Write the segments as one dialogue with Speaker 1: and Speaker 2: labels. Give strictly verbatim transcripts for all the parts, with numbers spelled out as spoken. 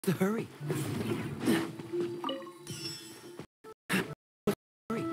Speaker 1: The hurry. Hurry.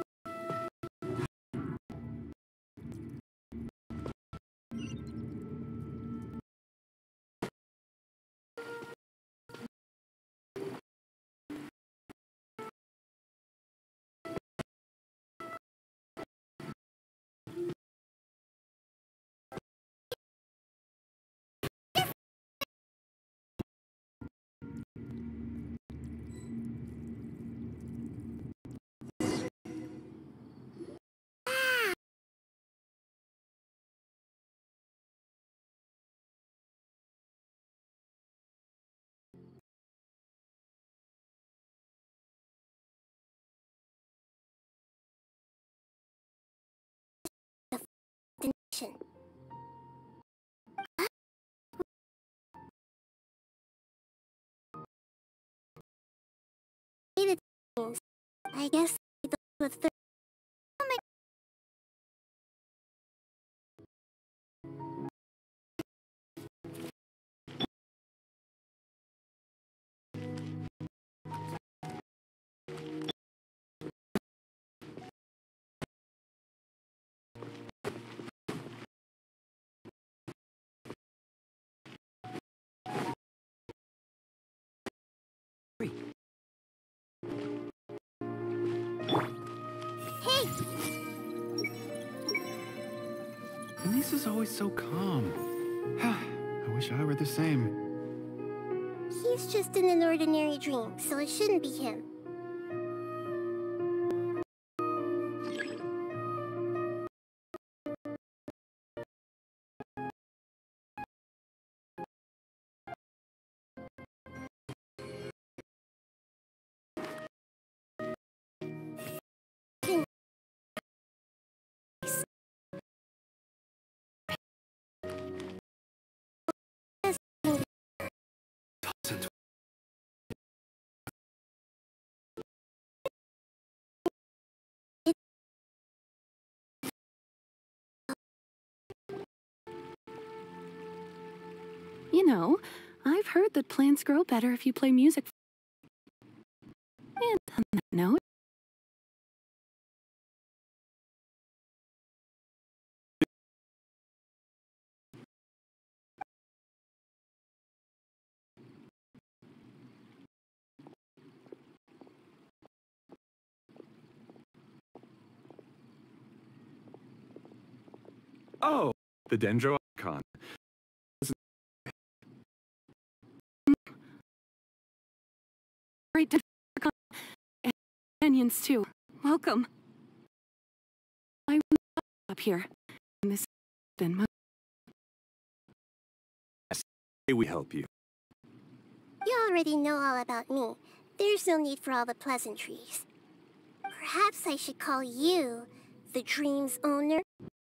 Speaker 2: Destination. I guess with third. Hey!
Speaker 3: Lisa's always so calm. I wish I were the same.
Speaker 2: He's just in an ordinary dream, so it shouldn't be him.
Speaker 4: You know, I've heard that plants grow better if you play music. And on that note,
Speaker 3: Oh, the dendro icon.
Speaker 4: great to and companions too. Welcome. I will up here. And this has been my
Speaker 3: We help you.
Speaker 2: You already know all about me. There's no need for all the pleasantries. Perhaps I should call you the dream's owner?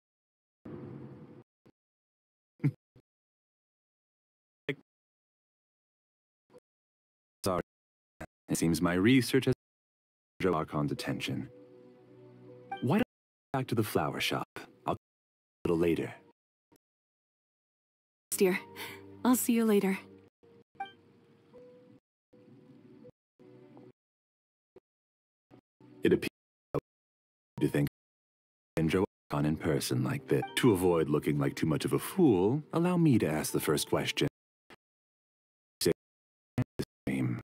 Speaker 3: Sorry. It seems my research has drawn Archon's attention. Why don't we go back to the flower shop? I'll a little later.
Speaker 4: dear. I'll see you later.
Speaker 3: It appears to think dendro Archon in person like that. To avoid looking like too much of a fool, allow me to ask the first question. Say the same.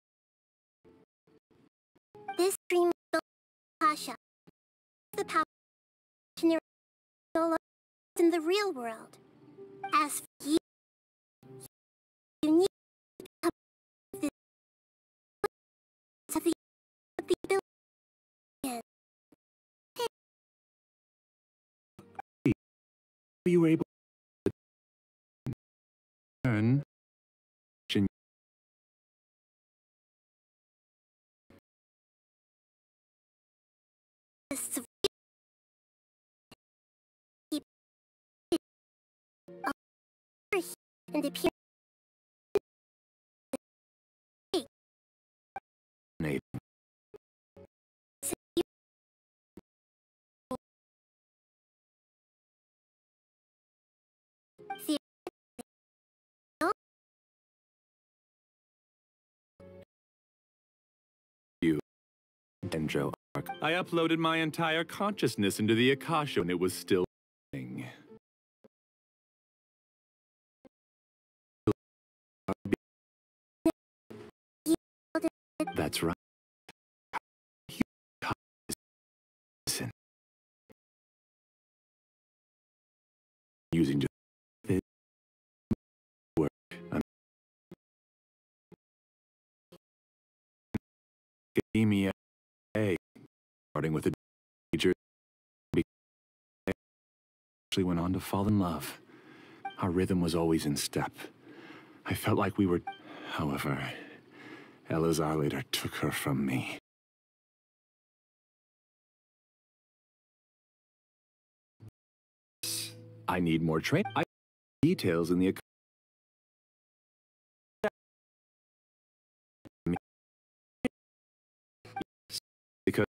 Speaker 2: This dream built Pasha. The power no longer in the real world. As for you, you need to come this to the the ability again.
Speaker 3: You were able to learn.
Speaker 2: This and appear
Speaker 3: Dendro arc. I uploaded my entire consciousness into the Akasha and it was still running. That's right. Listen. Using just this work. I'm academia, A, starting with a teacher, I actually went on to fall in love. Our rhythm was always in step. I felt like we were, however, Elazar later took her from me. I need more training. I details in the because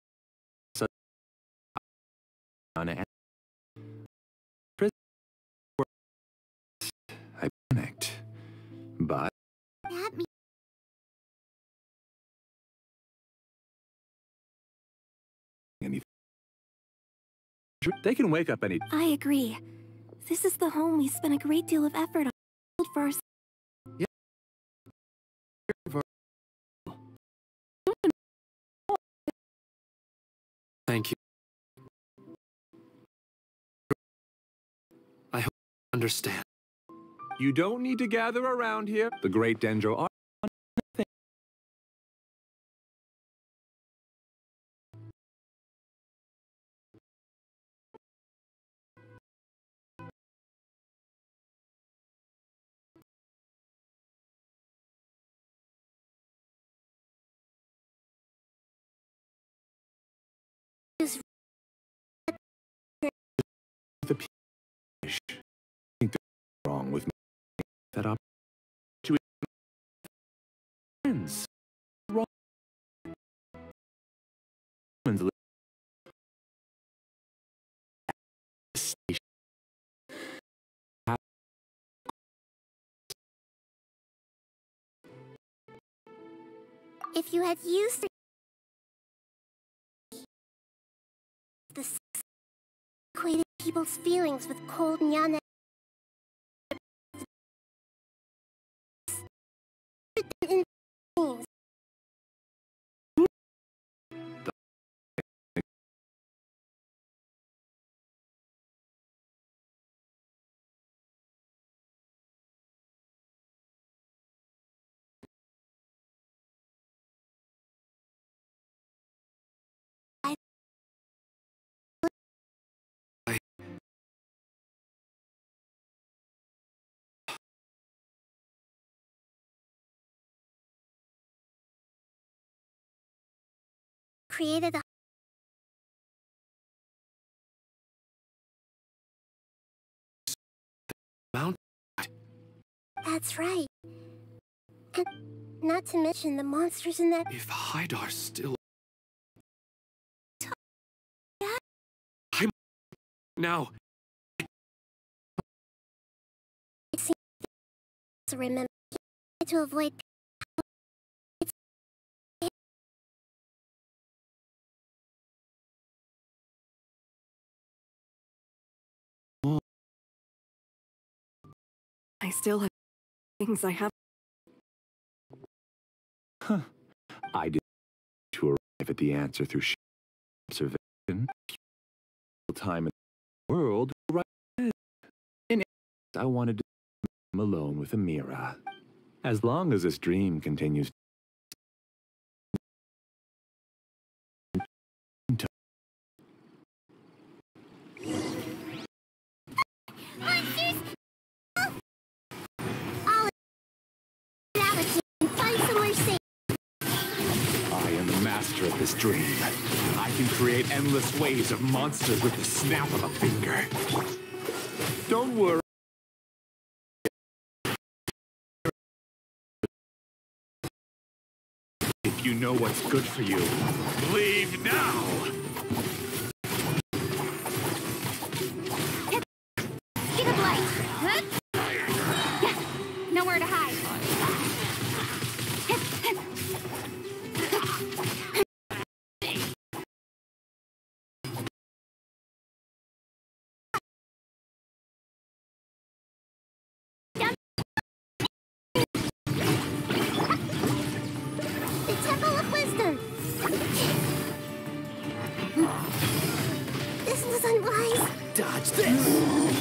Speaker 3: I panicked, but
Speaker 2: That means
Speaker 3: anything. They can wake up any.
Speaker 1: I agree. This is the home we spent a great deal of effort on for ourselves.
Speaker 5: Thank you. I hope you understand.
Speaker 3: You don't need to gather around here. The great Dendro are nothing. The pish. I think there's wrong with me. That opportunity. Friends. Wrong.
Speaker 2: if you had used the sex equated people's feelings with cold Nyana. Created a
Speaker 5: Mount.
Speaker 2: That's right. And not to mention the monsters in that.
Speaker 5: If Hydar's still. I'm now.
Speaker 2: It seems to remember to avoid.
Speaker 1: I still have things I have.
Speaker 3: Huh. I did to arrive at the answer through sheer observation. Time in the world, right? In I wanted to be alone with Amira. As long as this dream continues. Of this dream. I can create endless waves of monsters with the snap of a finger. Don't worry. If you know what's good for you, leave now!
Speaker 2: Speed of light! Huh? Yeah, nowhere to hide. This was unwise.
Speaker 5: Dodge this!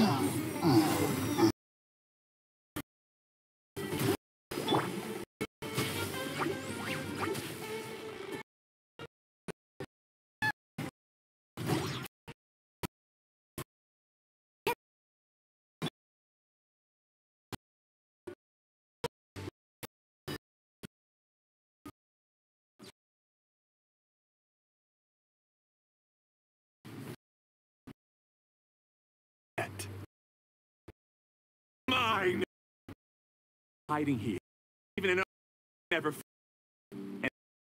Speaker 3: Mine! Hiding here, even in a never. And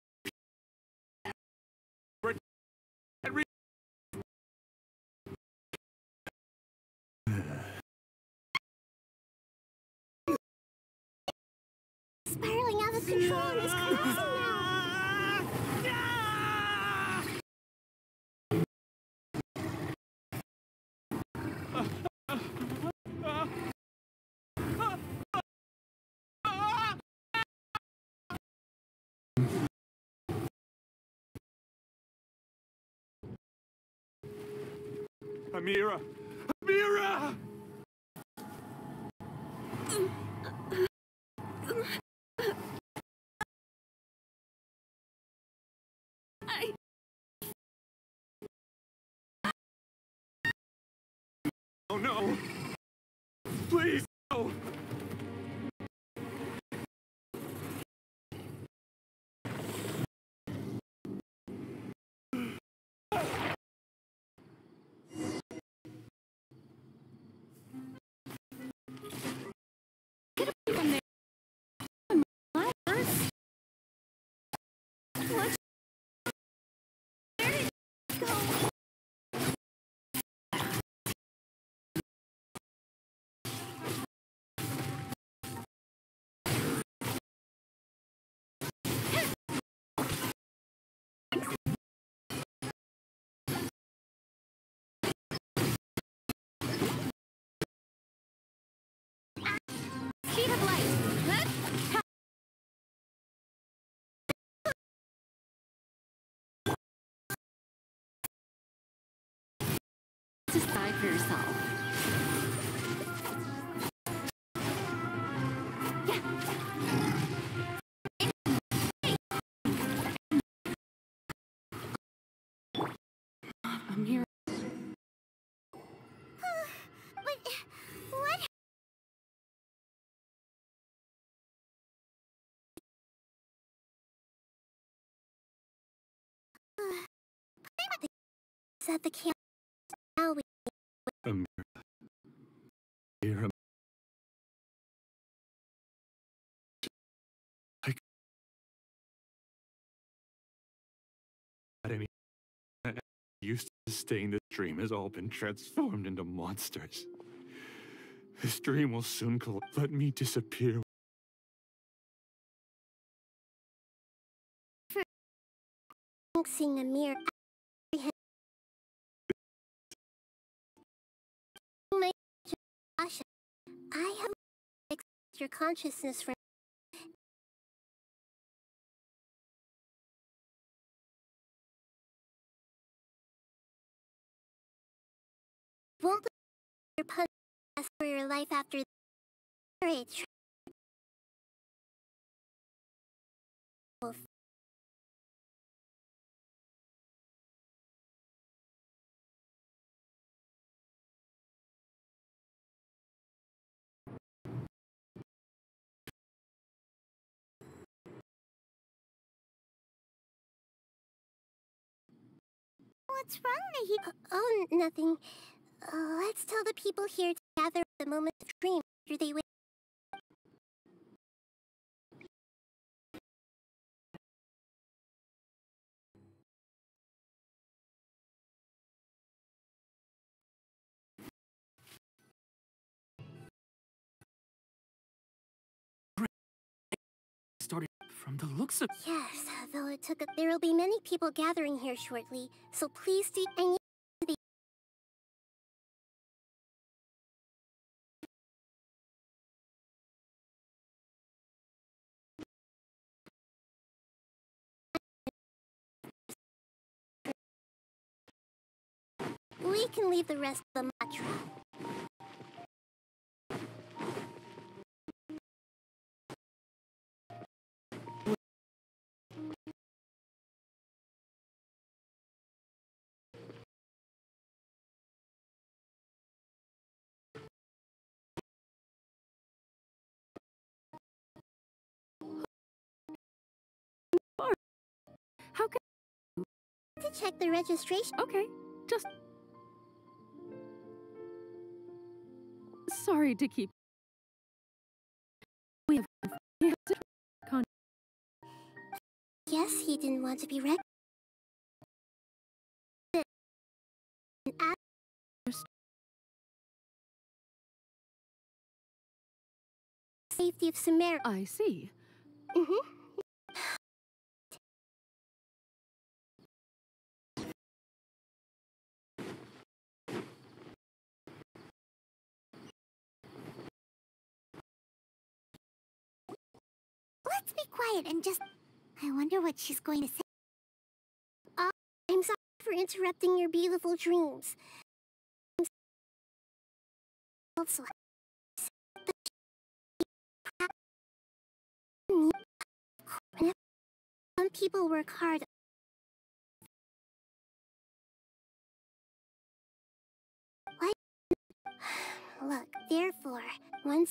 Speaker 2: Spiraling out of control and is collapsing now.
Speaker 3: Amira! Amira!
Speaker 4: I...
Speaker 3: Oh no! Please, no!
Speaker 4: From there. My purse. What? Where did it go? Sheet of light. Let's decide for yourself. I'm here.
Speaker 2: What? What? Said the camp. Now we.
Speaker 3: Amira. Dear Am- I c- any used to sustain this dream has all been transformed into monsters. This dream will soon col- let me disappear.
Speaker 2: Seeing a mirror. My Asha, I have fixed your consciousness from. Won't let your punch ask for your life after the marriage. What's wrong, Nahida? Uh, oh, nothing. Uh, let's tell the people here to gather at the moment of dream after they wake.
Speaker 5: Started from the looks of...
Speaker 2: Yes, though it took a... There will be many people gathering here shortly, so please do... And We can leave the rest of the mantra.
Speaker 4: How can...
Speaker 2: To check the registration.
Speaker 4: Okay, just... Sorry to keep... We have... We have to... Con...
Speaker 2: Yes, he didn't want to be wrecked. Safety of Sumer.
Speaker 4: I see.
Speaker 2: Mm-hmm. Let's be quiet and just... I wonder what she's going to say. Oh, I'm sorry for interrupting your beautiful dreams. Also, some people work hard. What? Look, therefore, once...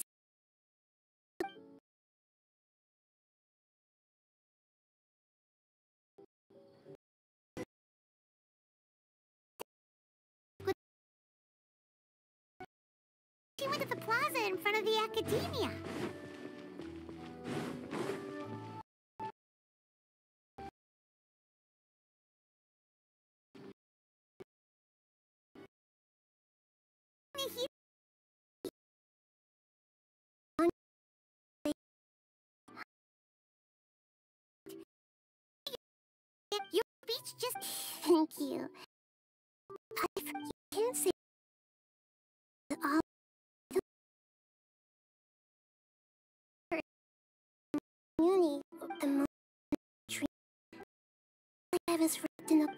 Speaker 2: She went to the plaza in front of the academia. Your speech just... Thank you. I can't say... all... Community... emotion... I was written up...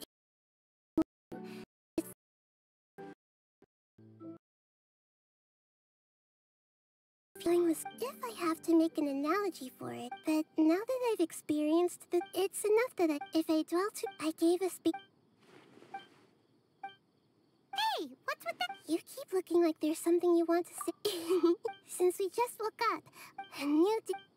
Speaker 2: Feeling was, if I have to make an analogy for it, but now that I've experienced it, it's enough that I, if I dwell too, I gave a speak. Hey, what's with that? You keep looking like there's something you want to say. Since we just woke up, a new.